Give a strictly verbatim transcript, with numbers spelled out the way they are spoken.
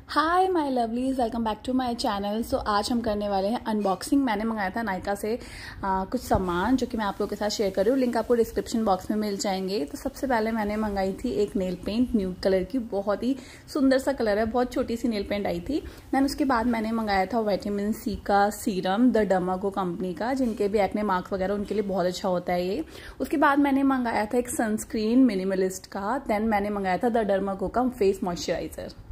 Hi my lovelies, welcome back to my channel. So आज हम करने वाले हैं अनबॉक्सिंग। मैंने मंगाया था नायका से आ, कुछ सामान जो कि मैं आप लोगों के साथ शेयर कर रही हूँ। लिंक आपको डिस्क्रिप्शन बॉक्स में मिल जाएंगे। तो सबसे पहले मैंने मंगाई थी एक नेल पेंट न्यूड कलर की, बहुत ही सुंदर सा कलर है, बहुत छोटी सी नेल पेंट आई थी। दैन उसके बाद मैंने मंगाया था विटामिन सी का सीरम, द डर्माको कंपनी का, जिनके भी एक्ने मार्क्स वगैरह उनके लिए बहुत अच्छा होता है ये। उसके बाद मैंने मंगाया था एक सनस्क्रीन मिनिमलिस्ट का। देन मैंने मंगाया था द डर्माको का फेस मॉइस्चराइजर।